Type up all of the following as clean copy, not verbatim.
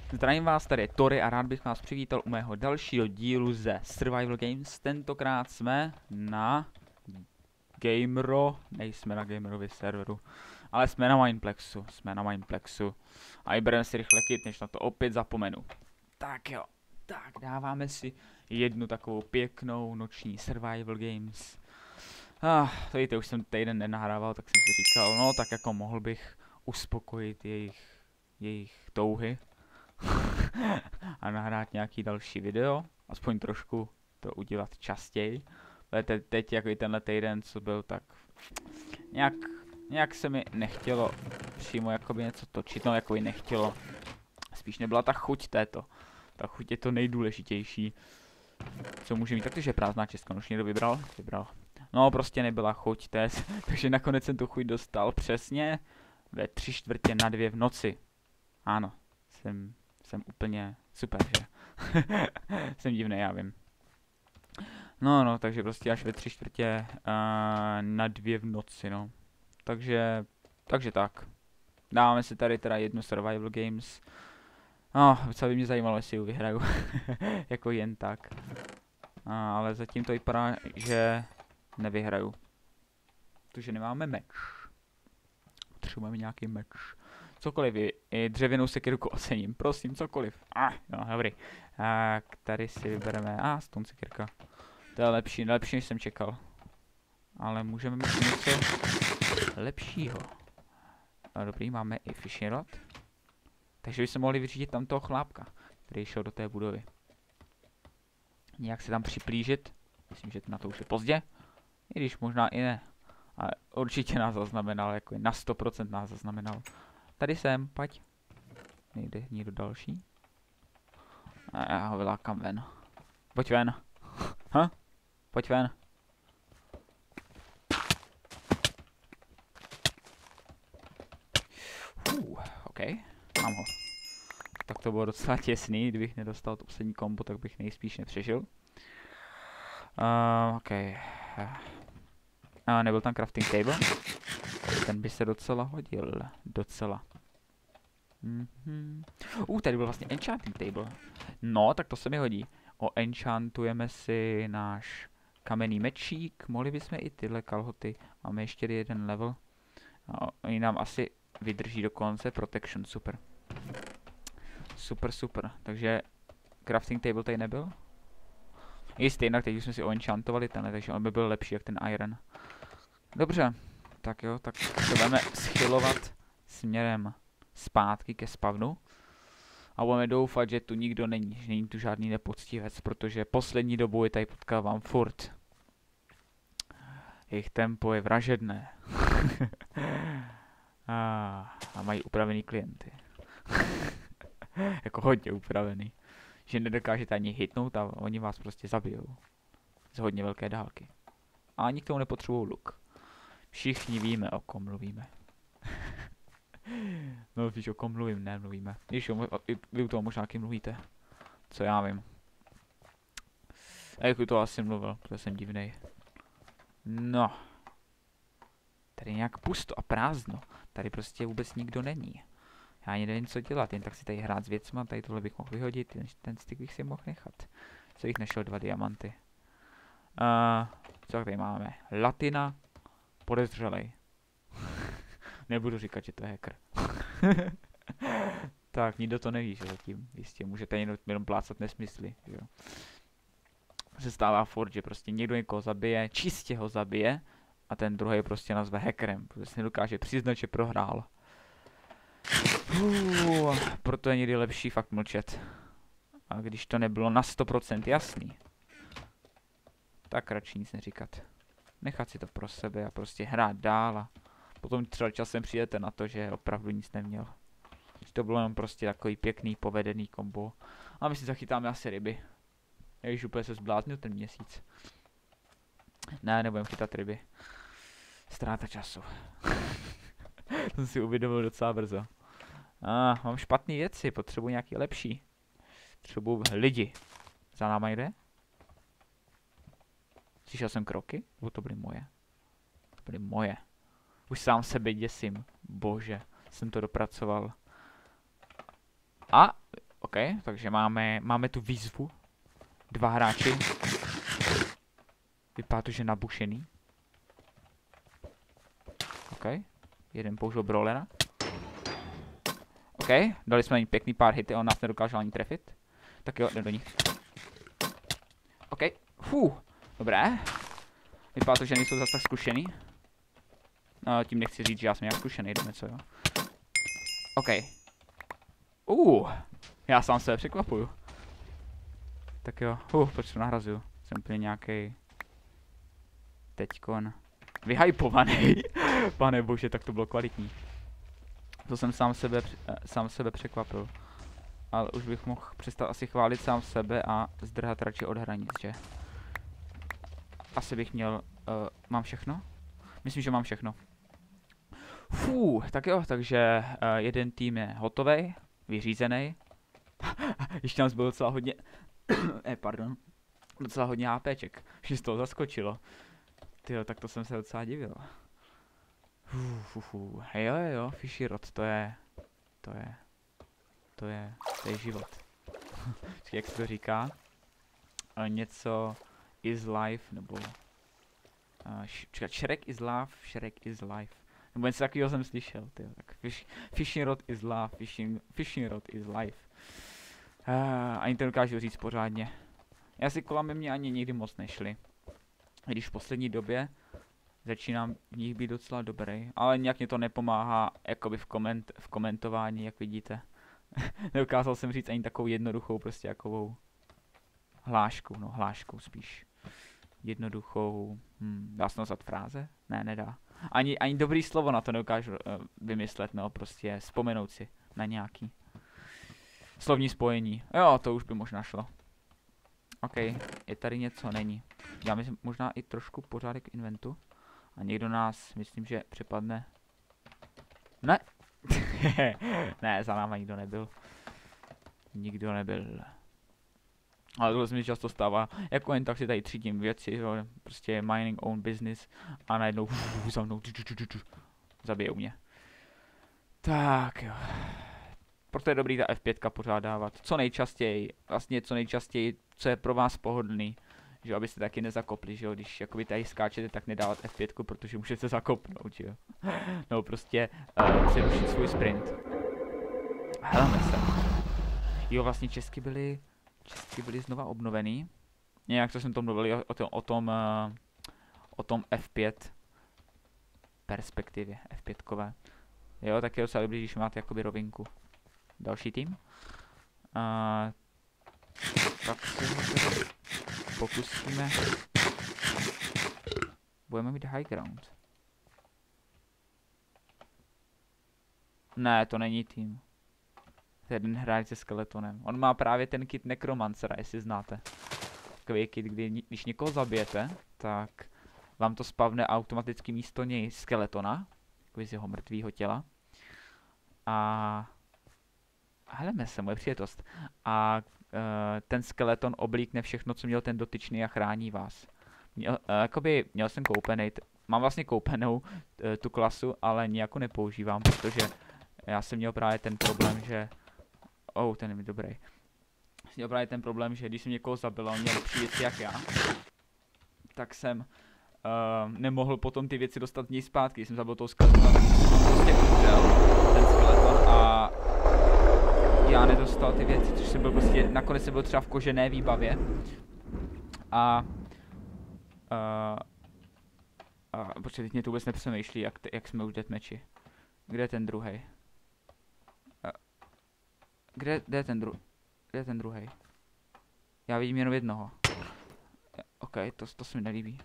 Zdravím vás, tady je Tory a rád bych vás přivítal u mého dalšího dílu ze Survival Games. Tentokrát jsme na nejsme na Gamerově serveru, ale jsme na Mineplexu. A i bereme si rychle kit, než na to opět zapomenu. Tak jo, tak dáváme si jednu takovou pěknou noční Survival Games. To víte, už jsem týden nenahrával, tak jsem si říkal, no tak jako mohl bych uspokojit jejich touhy. A nahrát nějaký další video, aspoň trošku to udělat častěji. Teď jako i tenhle týden, co byl, tak nějak se mi nechtělo přímo jakoby něco točit, no jakoby nechtělo. Spíš nebyla ta chuť této. Ta chuť je to nejdůležitější, co může mít. Takže prázdná Česko, už někdo vybral? Vybral. No prostě nebyla chuť, takže nakonec jsem tu chuť dostal přesně ve 3:45 v noci. Ano, jsem úplně super, že? Jsem divný, já vím. No, takže prostě až ve 3:45 v noci, no. Takže tak. Dáváme si tady teda jednu Survival Games. Co by mě zajímalo, jestli ji vyhraju. Jako jen tak. Ale zatím to vypadá, že nevyhraju. Protože nemáme meč. Potřebujeme nějaký meč. Cokoliv, i dřevěnou sekyrku ocením, prosím, cokoliv. No, dobrý. Tak, tady si vybereme, stone sekyrka. To je lepší než jsem čekal. Ale můžeme mít něco lepšího. Dobrý, máme i fishing rod. Takže bychom mohli vyřídit tam toho chlápka, který šel do té budovy. Nějak se tam připlížit. Myslím, že na to už je pozdě. I když možná i ne. Ale určitě nás zaznamenal, jako na 100% nás zaznamenal. Tady jsem, pojď. Nejde nikdo další. A já ho vylákám ven. Pojď ven. Pojď ven. OK, mám ho. Tak to bylo docela těsný, kdybych nedostal to poslední kombo, tak bych nejspíš nepřežil. OK. Nebyl tam crafting table. Ten by se docela hodil. Docela. Tady byl vlastně enchanting table. No, tak to se mi hodí. Enchantujeme si náš kamenný mečík. Mohli bychom i tyhle kalhoty. Máme ještě jeden level. Oni nám asi vydrží do konce. Protection, super. Super. Takže crafting table tady nebyl. Jistě, jinak teď už jsme si enchantovali tenhle, takže on by byl lepší jak ten iron. Dobře. Tak jo, tak se budeme schylovat směrem zpátky ke spavnu. A budeme doufat, že tu nikdo není, že není tu žádný nepoctivec, protože poslední dobou je tady potkávám furt. Jejich tempo je vražedné. A mají upravený klienty. Jako hodně upravený. Že nedokážete ani hitnout a oni vás prostě zabijou. Z hodně velké dálky. A ani k tomu nepotřebují luk. Všichni víme, o kom mluvíme. No, víš, o kom mluvím, nemluvíme. Víš, vy u toho možná taky mluvíte. Co já vím. A jak u toho asi mluvil, protože jsem divnej. No. Tady je nějak pusto a prázdno. Tady prostě vůbec nikdo není. Já ani nevím, co dělat, jen tak si tady hrát s věcma, tady tohle bych mohl vyhodit, ten styk bych si mohl nechat. Co bych našel 2 diamanty. Co tady máme? Latina. Podezřelej. Nebudu říkat, že to je hacker. Tak, nikdo to neví, že zatím. Jistě, můžete jenom plácat nesmysly, jo. Se stává furt, že prostě někdo někoho zabije, čistě ho zabije, a ten druhý prostě nazve hackerem, protože si nedokáže přiznat, že prohrál. Proto je někdy lepší fakt mlčet. A když to nebylo na 100% jasný, tak radši nic neříkat. Nechat si to pro sebe a prostě hrát dál a potom třeba časem přijdete na to, že opravdu nic neměl. Že to bylo jenom prostě takový pěkný, povedený kombo. A my si zachytáme asi ryby. Já už úplně se zbláznil ten měsíc. Ne, nebudem chytat ryby. Ztráta času. To jsem si uvědomil docela brzo. Mám špatné věci, potřebuji nějaký lepší. Potřebuji lidi. Za náma jde? Slyšel jsem kroky? Nebo to byly moje? To byly moje. Už sám sebe děsím. Bože, jsem to dopracoval. takže máme tu výzvu. 2 hráči. Vypadá to, že nabušený. OK, jeden použil brawlera. OK, dali jsme jim pěkný pár hity, on nás nedokázal ani trefit. Tak jo, jdem do nich. OK, dobré. Vypadá to, že nejsou zase tak zkušený. No, tím nechci říct, že já jsem nějak zkušený, jdeme co jo. OK. Já sám sebe překvapuju. Tak jo, proč to nahrazuju? Jsem úplně nějaký teďkon vyhypovaný. Pane bože, tak to bylo kvalitní. To jsem sám sebe překvapil. Ale už bych mohl přestat asi chválit sám sebe a zdrhat radši od hranic, že? Asi bych měl, mám všechno? Myslím, že mám všechno. Tak jo, takže jeden tým je hotovej, vyřízený. Ještě nás bylo docela hodně, docela hodně HPček, že z toho zaskočilo. Tyjo, tak to jsem se docela divil. Jo, Fishy Rod, to je život. Jak se to říká? Něco is life, nebo Shrek is love, Shrek is life. Nebo něco takového jsem slyšel, tyjo. Tak fishing rod is love, fishing rod is life. Ani to dokážu říct pořádně. Já si kolem mě ani nikdy moc nešli. Když v poslední době začínám v nich být docela dobrý, ale nějak mě to nepomáhá jakoby v komentování, jak vidíte. Nedokázal jsem říct ani takovou jednoduchou, prostě jakovou hláškou spíš. Jednoduchou, dá se nazvat fráze? Ne, nedá. Ani dobrý slovo na to nedokážu vymyslet, no, prostě vzpomenout si na nějaký slovní spojení. Jo, to už by možná šlo. OK, je tady něco, není. Já myslím možná i trošku pořádek inventu. A někdo nás, myslím, že přepadne. Ne! Ne, za náma nikdo nebyl. Nikdo nebyl. Ale tohle se mi často stává. Jako jen tak si tady třídím věci, jo, prostě mining own business. A najednou za mnou zabijou mě. Tak jo. Proto je dobrý ta F5 pořád dávat. Co nejčastěji. Vlastně co nejčastěji, co je pro vás pohodlný. Že abyste taky nezakopli, že jo, když jakoby tady skáčete, tak nedávat F5, protože můžete zakopnout, že jo. No prostě přerušit svůj sprint. Helme se. Jo, vlastně Česky byly znova obnovený. Nějak co jsem to mluvil o tom F5 perspektivě, F5kové. Jo, tak je docela dobrý, když máte jakoby rovinku. Další tým. Tak se pokusíme. Budeme mít high ground. Ne, to není tým. To je jeden hráč se skeletonem. On má právě ten kit Necromancera, jestli znáte. Takový kit, kdy když někoho zabijete, tak vám to spavne automaticky místo něj skeletona. Takový z jeho mrtvýho těla. A heleme se, moje přijetost. A ten skeleton oblíkne všechno, co měl ten dotyčný a chrání vás. Měl jsem koupený, mám vlastně koupenou tu klasu, ale nijako nepoužívám, protože já jsem měl právě ten problém, že ten je mi dobrý. Měl právě ten problém, že když jsem někoho zabil a on měl lepší věci jak já, tak jsem nemohl potom ty věci dostat z něj zpátky. Když jsem zabil toho skeletona, tak jsem prostě umřel ten skeleton a já nedostal ty věci, což jsem byl prostě, nakonec jsem byl třeba v kožené výbavě. Protože teď mě to vůbec nepřemýšlí, jak jsme už deathmatchi. Kde je ten druhej? Kde je ten druhej? Já vidím jenom jednoho. OK, to se mi nelíbí.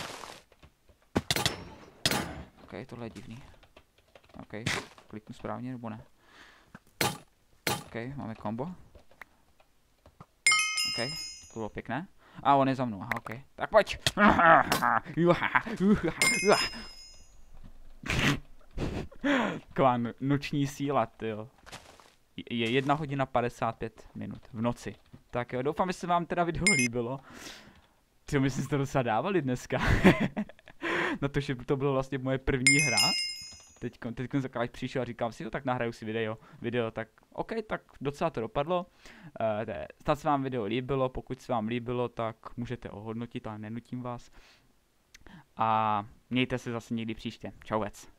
OK, tohle je divný. OK, kliknu správně nebo ne? OK, máme combo. OK, to bylo pěkné. A on je za mnou, aha, OK. Tak pojď! Taková noční síla, tyjo. Je 1 hodina 55 minut v noci. Tak jo, doufám, že se vám teda video líbilo. Tyjo, my jsme si to docela dávali dneska. Na to, že to bylo vlastně moje první hra. Teď jsem přišel a říkám si, tak nahraju si video, tak OK, tak docela to dopadlo. Snad se vám video líbilo, pokud se vám líbilo, tak můžete ohodnotit, ale nenutím vás. A mějte se zase někdy příště. Čau vec.